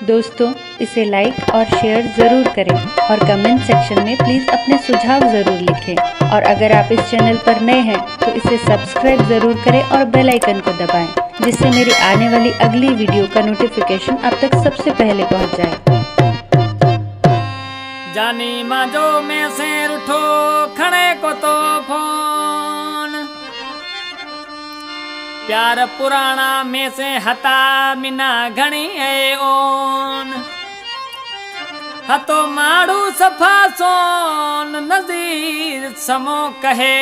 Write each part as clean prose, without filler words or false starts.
दोस्तों इसे लाइक और शेयर ज़रूर करें और कमेंट सेक्शन में प्लीज़ अपने सुझाव ज़रूर लिखें। और अगर आप इस चैनल पर नए हैं तो इसे सब्सक्राइब ज़रूर करें और बेल आइकन को दबाएं, जिससे मेरी आने वाली अगली वीडियो का नोटिफिकेशन आप तक सबसे पहले पहुंच जाए। जानी माजो में से उठो खड़े को तो फोन, प्यार पुराना में से हता मिना घणी है ओन, हतो माड़ू सफा सोन नजीर समो कहे।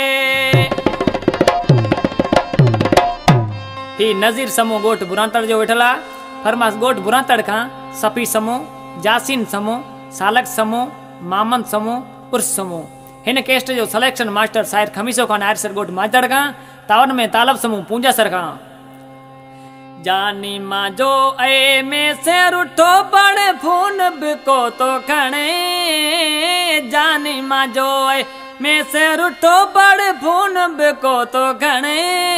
ही नजीर समो गोठ बुरांतड़ जो वेठला फरमास गोठ बुरांतड़ का सफी समो जासीन समो सालक समो मामन समो उर्स समो। हिन केस्ट जो सिलेक्शन मास्टर शायर खमीसो खान आयर सर गोठ माजड़ का तावन में तालब समूह पूंजा सरखा। जानी माँ जो ए में से उठो पड़े फोन बिको तो खणे, जानी माँ जो ए में से उठो पड़े फोन बिको तो खणे,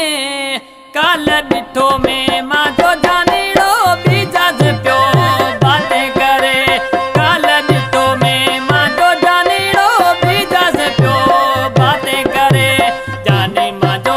काल डिठो में माँ जो जानी रो भी जज प्यो बातें करे, काल डिठो में माँ जो जानी रो भी जज प्यो बातें करे। जानी माँ जो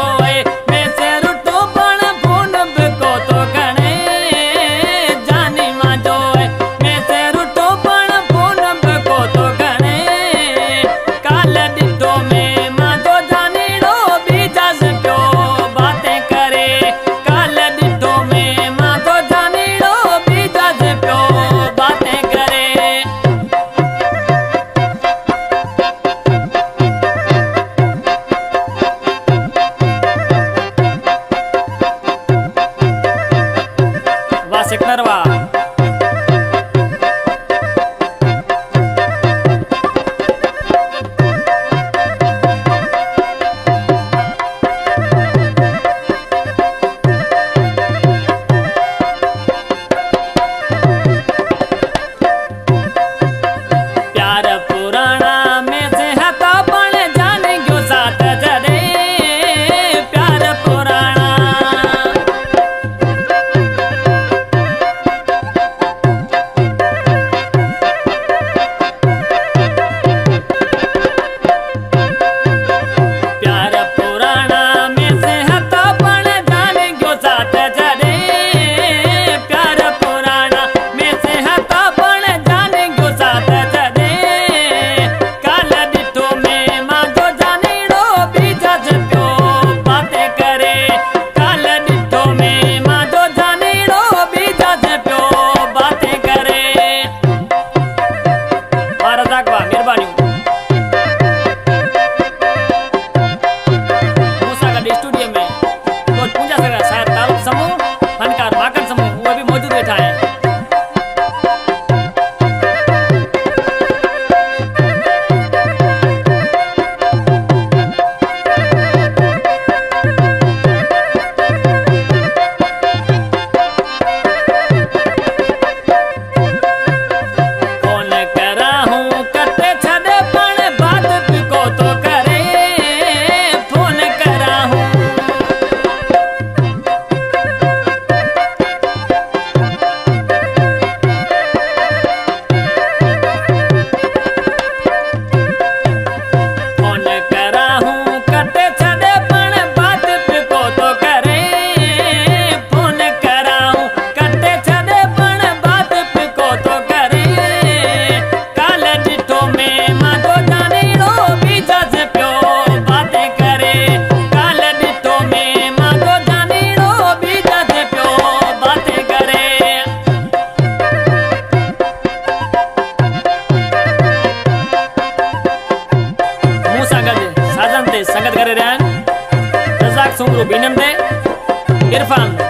संगत करे रहा रजाक सुमरू बीनम दे इरफान